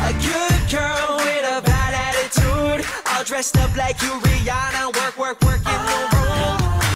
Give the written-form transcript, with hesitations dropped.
A good girl with a bad attitude, all dressed up like you, Rihanna, work